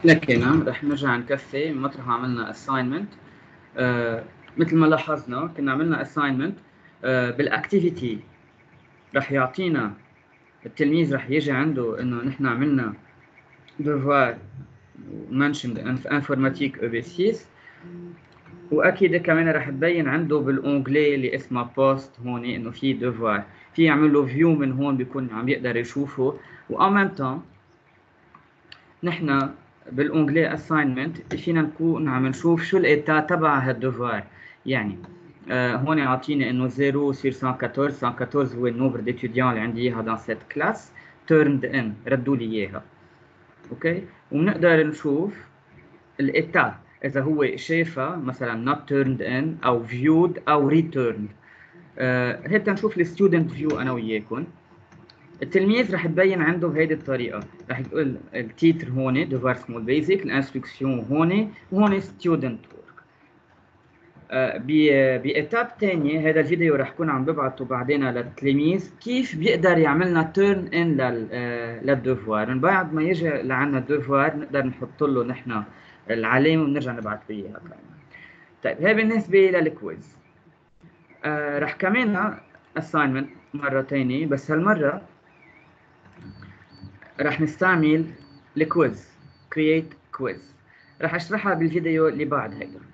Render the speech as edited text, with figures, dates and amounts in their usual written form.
لكن رح نرجع نكفي مطرح ما عملنا assignment. مثل ما لاحظنا كنا عملنا assignment بالاكتيفيتي. رح يعطينا التلميذ، رح يجي عنده انه نحن عملنا devoir mentioned informatique EB6، واكيد كمان رح تبين عنده بالانجلي اللي اسمها بوست هون انه في devoir، في يعمل له فيو من هون بيكون عم يقدر يشوفه. وان ميم تان نحن بالانجلي assignment فينا نكون عم نشوف شو الايتا تبع هالدوفوار. يعني هون يعطيني انه 0 sur 114 114 هو النوبر ديتوديان اللي عندي اياها dans cette classe turned in، ردوا لي اياها. اوكي، وبنقدر نشوف الايتا اذا هو شايفها مثلا not turned in او viewed او returned. هيك نشوف الستودنت فيو انا وياكم. التلميذ رح تبين عنده بهيدي الطريقة، رح تقول التيتر هون devoir small basic، الانستركسيون هون، وهون student work. بإتاب تانية هذا الفيديو رح كون عم ببعته بعدين للتلميذ كيف بيقدر يعملنا turn in للدوفوار. من بعد ما يجي لعنا الدوفوار نقدر نحط له نحن العلامة ونرجع نبعث له إياها كمان. طيب هي بالنسبة للكويز. رح كمان assignment مرة تانية، بس هالمرة رح نستعمل الكويز create quiz. رح اشرحها بالفيديو اللي بعد هيدا.